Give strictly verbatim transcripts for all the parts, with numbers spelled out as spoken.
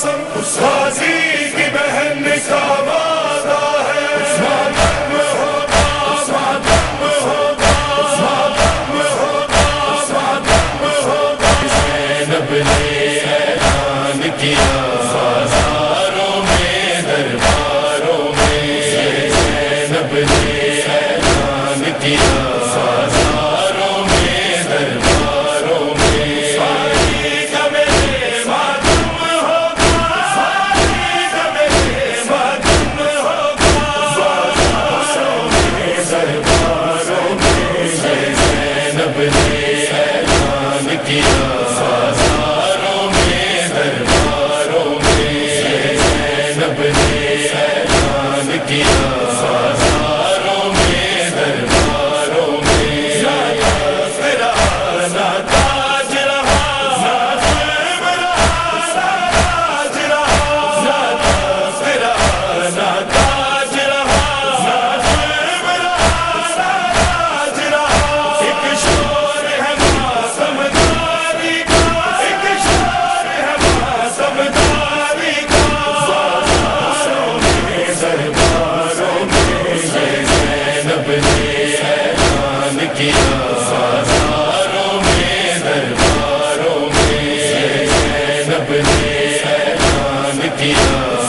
قسم غازی کی بہن کا وعدہ ہے، ماتم ہوگا ماتم ہوگا ماتم ہوگا ماتم ہوگا۔ زینب نے اعلان کیا بازاروں میں درباروں میں، زینب نے اعلان کیا بازاروں میں درباروں میں، ساری کا میرے ماتم ہوگا، ساری کا میرے ماتم ہوگا، بازاروں میں درباروں میں، زینب نے اعلان کیا بازاروں میں درباروں میں، زینب نے اعلان کیا بازاروں میں درباروں میں، تیرا نہ تاج رہا نہ ظلم رہا نہ تاج رہا، نہ تیرا نہ تاج رہا نہ ظلم رہا نہ تاج رہا، ایک شور ہے ماتم داری کا، ایک شور ہے ماتم داری کا، بازاروں میں درباروں میں، زینب نے اعلان کیا بازاروں میں درباروں میں، زینب نے اعلان کیا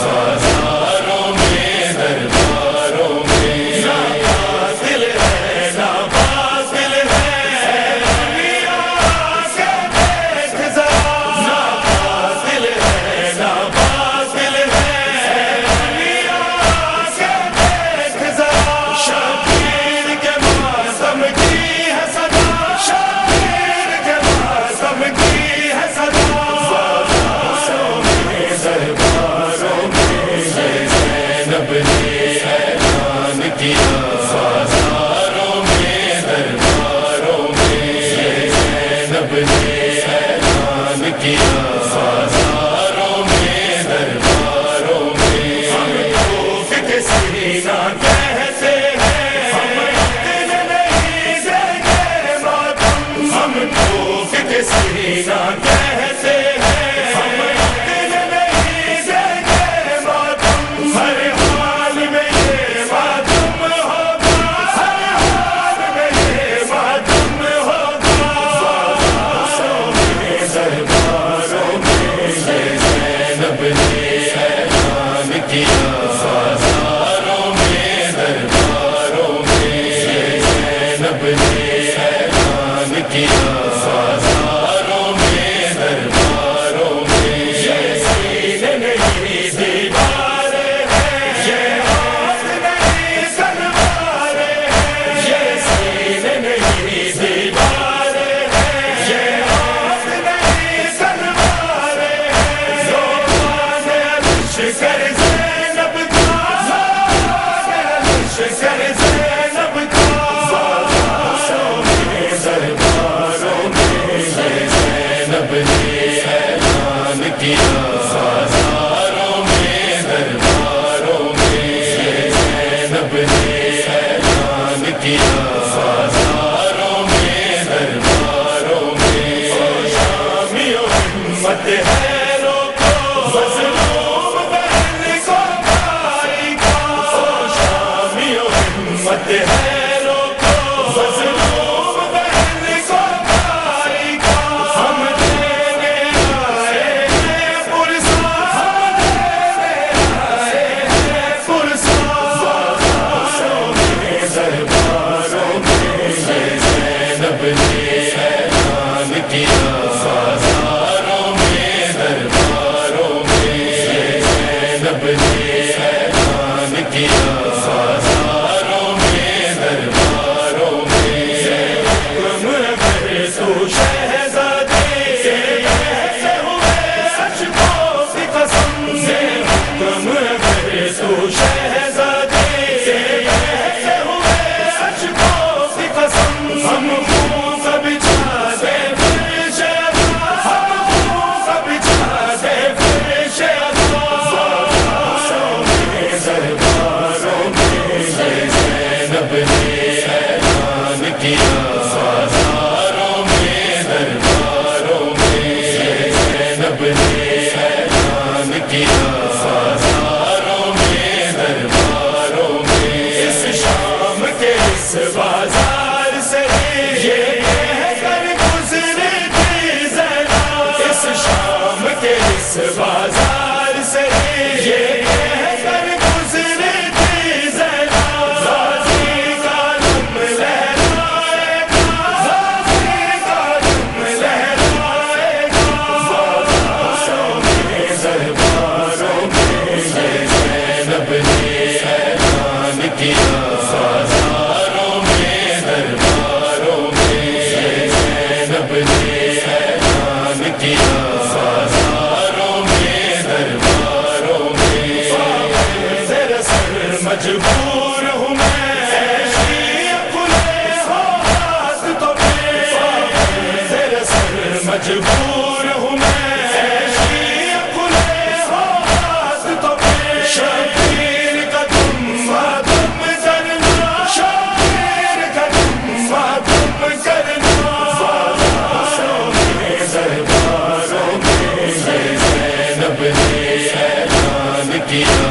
بازاروں میں درباروں میں، نہ باطل ہے نہ باطل ہے دنیا کے دیکھ ذرا، نہ باطل ہے نہ باطل ہے دنیا کے دیکھ ذرا، شبیر کے ماتم کی ہے صدا، شبیر کے ماتم کی ہے صدا، بازاروں میں درباروں میں، زینب نے اعلان کیا بازاروں میں درباروں میں، زینب نے اعلان کیا بازاروں میں درباروں میں، ہم تو کسی نہ کہتے ہیں، ہم اپنے نہیں دیں گے ماتم، ہم تو کسی نہ کہتے ہیں، ہم اپنے نہیں دیں گے ماتم، ہر حال میں یہ ماتم ہوگا، ہر حال میں یہ ماتم ہوگا، بازاروں میں درباروں میں، زینب نے اعلان کیا بازاروں میں درباروں میں، زینب نے اعلان کیا بازاروں میں درباروں میں، یہ سینے نہیں دیواریں ہیں، یہ ہاتھ نہیں تلواریں ہیں، یہ سینے نہیں دیواریں ہیں، یہ ہاتھ نہیں تلواریں ہیں، لوگان عرش کر زینب کا، لوگان عرش کر زینب کا، بازاروں میں درباروں میں، زینب نے اعلان کیا بازاروں میں درباروں میں، زینب نے اعلان کیا بازاروں میں درباروں میں، او شامیوں ہمت ہے روکو مظلوم بہن کو بھائی کا، او شامیوں ہمت ہے روکو مظلوم بہن کو بھائی کا، ہم دیں گے آئے ہیں دور ہوں میں کھلے ہاتھ تو شبیر کا تم ماتم کرنا شبیر کا تم ماتم کرنا درباروں میں زینب نے اعلان کیا